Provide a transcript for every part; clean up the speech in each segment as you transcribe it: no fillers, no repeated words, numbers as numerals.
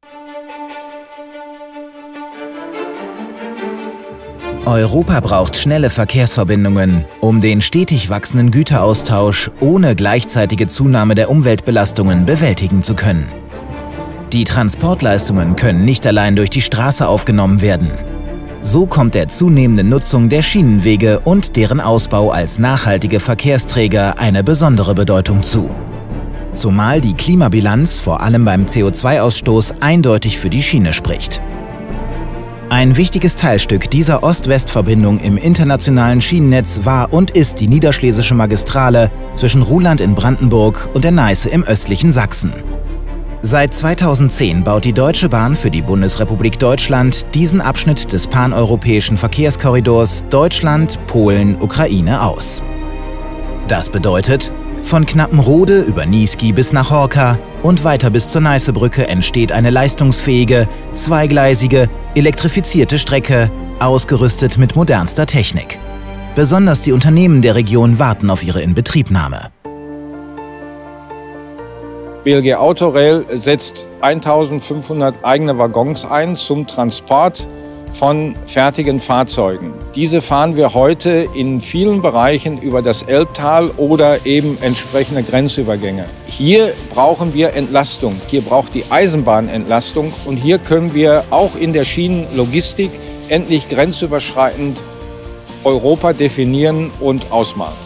Europa braucht schnelle Verkehrsverbindungen, um den stetig wachsenden Güteraustausch ohne gleichzeitige Zunahme der Umweltbelastungen bewältigen zu können. Die Transportleistungen können nicht allein durch die Straße aufgenommen werden. So kommt der zunehmenden Nutzung der Schienenwege und deren Ausbau als nachhaltige Verkehrsträger eine besondere Bedeutung zu. Zumal die Klimabilanz vor allem beim CO2-Ausstoß eindeutig für die Schiene spricht. Ein wichtiges Teilstück dieser Ost-West-Verbindung im internationalen Schienennetz war und ist die Niederschlesische Magistrale zwischen Ruhland in Brandenburg und der Neiße im östlichen Sachsen. Seit 2010 baut die Deutsche Bahn für die Bundesrepublik Deutschland diesen Abschnitt des paneuropäischen Verkehrskorridors Deutschland-Polen-Ukraine aus. Das bedeutet, von Knappenrode über Niesky bis nach Horka und weiter bis zur Neißebrücke entsteht eine leistungsfähige, zweigleisige, elektrifizierte Strecke, ausgerüstet mit modernster Technik. Besonders die Unternehmen der Region warten auf ihre Inbetriebnahme. BLG Autorail setzt 1500 eigene Waggons ein zum Transport von fertigen Fahrzeugen. Diese fahren wir heute in vielen Bereichen über das Elbtal oder eben entsprechende Grenzübergänge. Hier brauchen wir Entlastung, hier braucht die Eisenbahn Entlastung und hier können wir auch in der Schienenlogistik endlich grenzüberschreitend Europa definieren und ausmalen.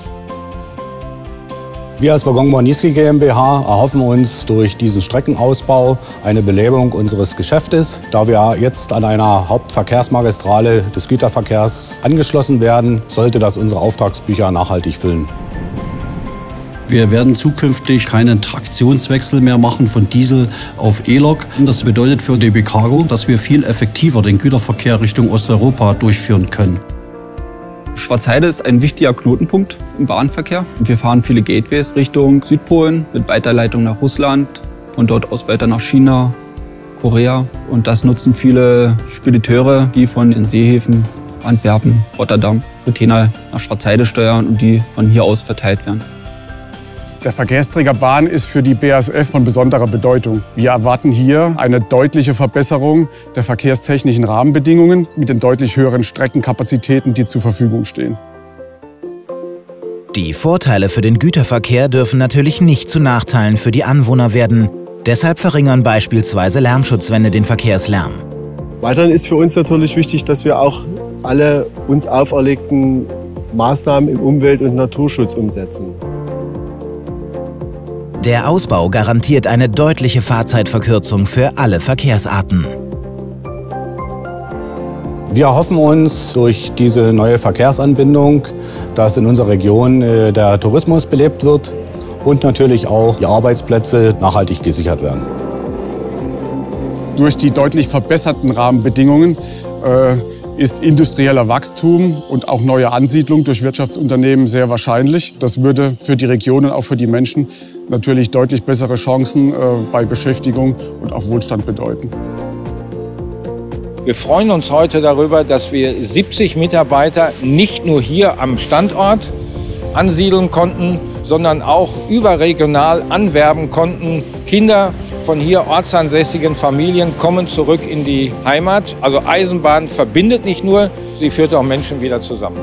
Wir als Waggonbau Niesky GmbH erhoffen uns durch diesen Streckenausbau eine Belebung unseres Geschäftes. Da wir jetzt an einer Hauptverkehrsmagistrale des Güterverkehrs angeschlossen werden, sollte das unsere Auftragsbücher nachhaltig füllen. Wir werden zukünftig keinen Traktionswechsel mehr machen von Diesel auf E-Lok. Das bedeutet für DB Cargo, dass wir viel effektiver den Güterverkehr Richtung Osteuropa durchführen können. Schwarzheide ist ein wichtiger Knotenpunkt im Bahnverkehr. Wir fahren viele Gateways Richtung Südpolen mit Weiterleitung nach Russland, von dort aus weiter nach China, Korea. Und das nutzen viele Spediteure, die von den Seehäfen Antwerpen, Rotterdam, Container nach Schwarzheide steuern und die von hier aus verteilt werden. Der Verkehrsträger Bahn ist für die BASF von besonderer Bedeutung. Wir erwarten hier eine deutliche Verbesserung der verkehrstechnischen Rahmenbedingungen mit den deutlich höheren Streckenkapazitäten, die zur Verfügung stehen. Die Vorteile für den Güterverkehr dürfen natürlich nicht zu Nachteilen für die Anwohner werden. Deshalb verringern beispielsweise Lärmschutzwände den Verkehrslärm. Weiterhin ist für uns natürlich wichtig, dass wir auch alle uns auferlegten Maßnahmen im Umwelt- und Naturschutz umsetzen. Der Ausbau garantiert eine deutliche Fahrzeitverkürzung für alle Verkehrsarten. Wir erhoffen uns durch diese neue Verkehrsanbindung, dass in unserer Region der Tourismus belebt wird und natürlich auch die Arbeitsplätze nachhaltig gesichert werden. Durch die deutlich verbesserten Rahmenbedingungen ist industrieller Wachstum und auch neue Ansiedlung durch Wirtschaftsunternehmen sehr wahrscheinlich. Das würde für die Region und auch für die Menschen natürlich deutlich bessere Chancen bei Beschäftigung und auch Wohlstand bedeuten. Wir freuen uns heute darüber, dass wir 70 Mitarbeiter nicht nur hier am Standort ansiedeln konnten, sondern auch überregional anwerben konnten. Kinder von hier ortsansässigen Familien kommen zurück in die Heimat. Also Eisenbahn verbindet nicht nur, sie führt auch Menschen wieder zusammen.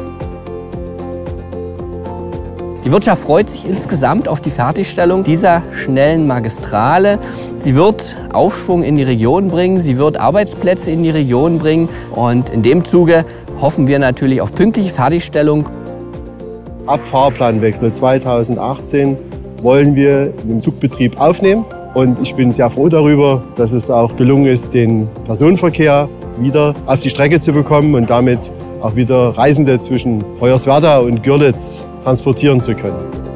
Die Wirtschaft freut sich insgesamt auf die Fertigstellung dieser schnellen Magistrale. Sie wird Aufschwung in die Region bringen, sie wird Arbeitsplätze in die Region bringen. Und in dem Zuge hoffen wir natürlich auf pünktliche Fertigstellung. Ab Fahrplanwechsel 2018 wollen wir den Zugbetrieb aufnehmen. Und ich bin sehr froh darüber, dass es auch gelungen ist, den Personenverkehr wieder auf die Strecke zu bekommen und damit auch wieder Reisende zwischen Hoyerswerda und Görlitz transportieren zu können.